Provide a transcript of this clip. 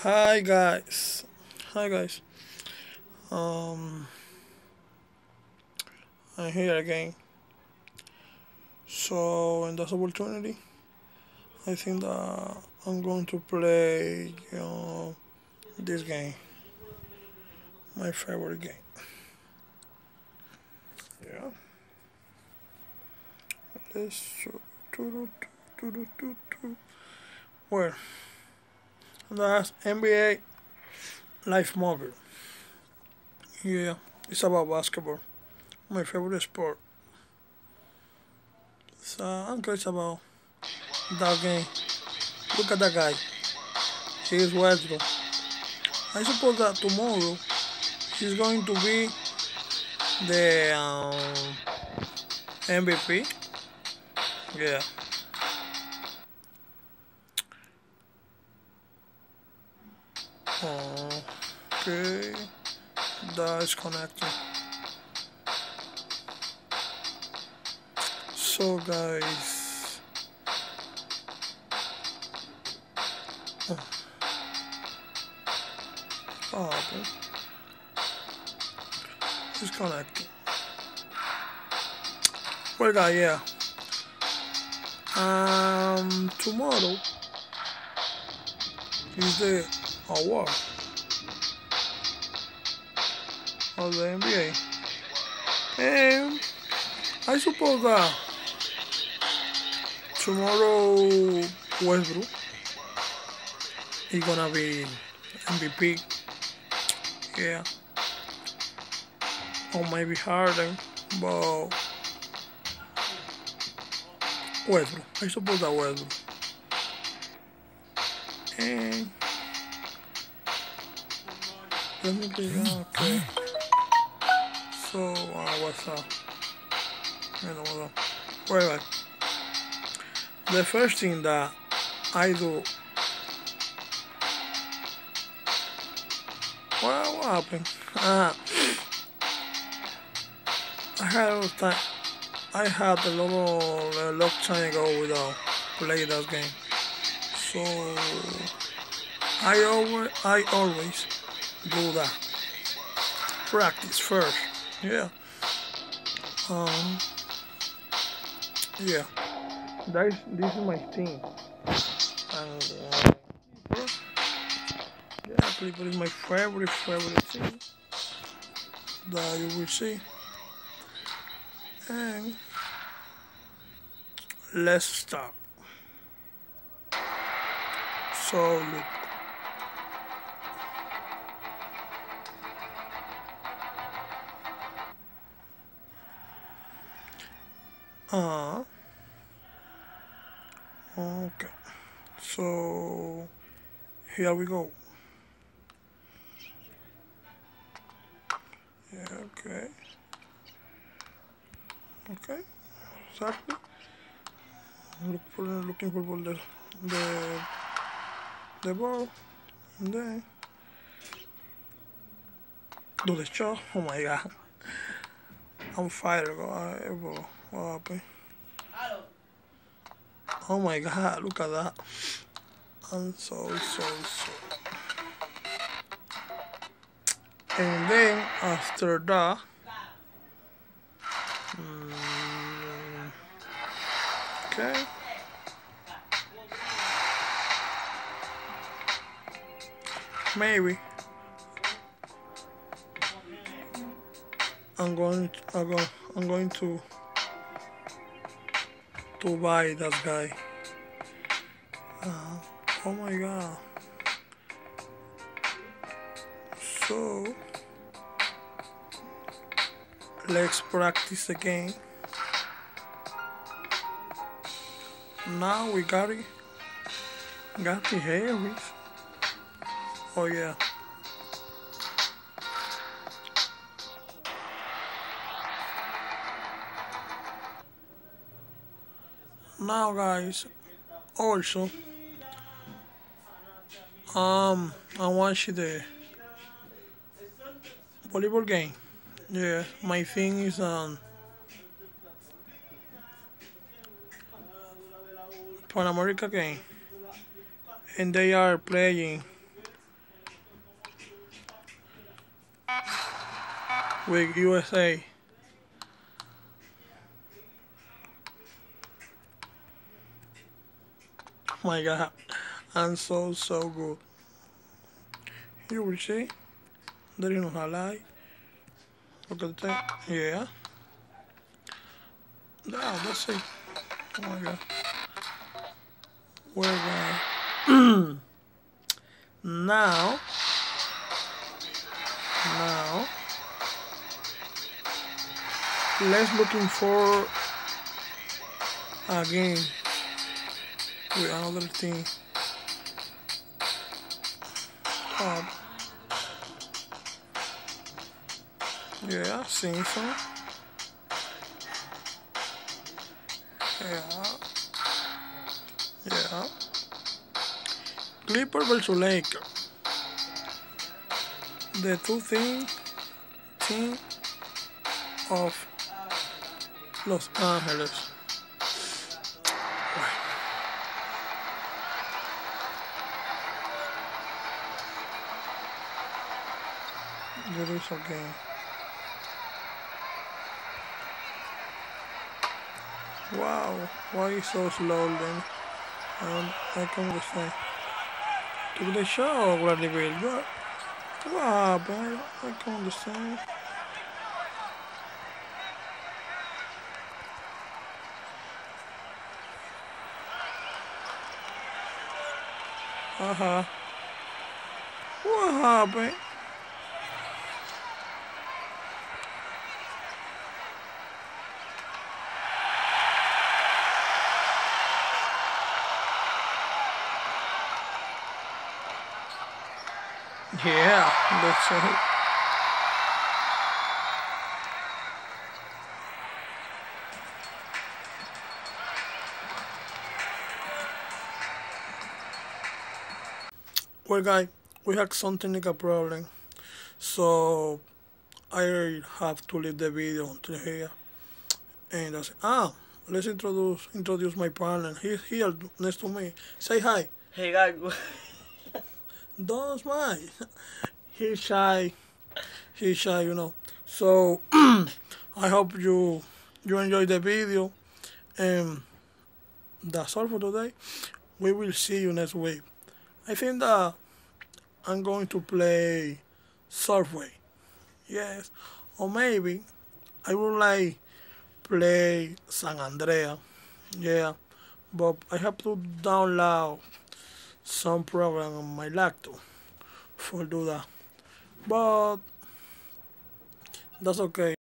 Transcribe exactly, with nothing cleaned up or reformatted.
Hi guys. Hi guys. Um I'm here again. So in this opportunity I think that I'm going to play uh, this game. My favorite game. Yeah. Let's do, do, do, do, do. Well, that's N B A Live Mobile. Yeah. It's about basketball. My favorite sport. So I'm curious about that game. Look at that guy. He is Westbrook. I suppose that tomorrow he's going to be the um, M V P. Yeah. Okay. That is connected. So guys, what happened? It's connected. Well, guys, yeah. Um, tomorrow is the award of the N B A, and I suppose that tomorrow Westbrook is gonna be M V P. Yeah, or maybe Harden, but Westbrook. I suppose that Westbrook. And let me be okay. So uh, what's up? I don't know. Well, the first thing that I do, well, what happened? Uh, I had a time. I had a little a long time ago without play that game. So I always I always do that. Practice first. Yeah. Um. Yeah. That is, this is my thing. And uh, yeah, Clipper is my favorite favorite thing that you will see. And let's start. So look. Uh. Okay. So here we go. Yeah, okay. Okay. Exactly. Look for looking for the the the ball. And then do the shot. Oh my god. I'm fired. Bro. What happened? Oh my god, look at that. I'm so so so. And then after that, mm, okay, maybe I'm going to, I'm going, I'm going to to buy that guy. Uh, oh my god. So let's practice again. Now we got it. Got the Harris. Oh yeah. Now guys, also um I watch the volleyball game. Yeah, my thing is um Pan America game, and they are playing with U S A. My God, I'm so so good. You will see. There is no highlight. Look at that. Yeah. Yeah, that's it. Oh my God. We're going. now, now, let's looking for a game with another team. Oh, yeah, Simpson. Yeah, yeah. Clipper versus Laker. The two team team of Los Angeles. There is a game. Wow, why is so slow then? Um, I can understand. Took the shot, Bradley Bill. What? What happened? I can understand. Uh huh. What happened? Yeah, that's it. Well, guys, we had some technical problem, so I have to leave the video until here. And I said, ah, let's introduce introduce my partner. He's here next to me. Say hi. Hey guys, Don't smile. He's shy. He's shy, you know. So I hope you you enjoyed the video, and that's all for today. We will see you next week. I think that I'm going to play Surfway. Yes, or maybe I would like play San Andrea. Yeah, but I have to download some program on my laptop for do that. But that's okay.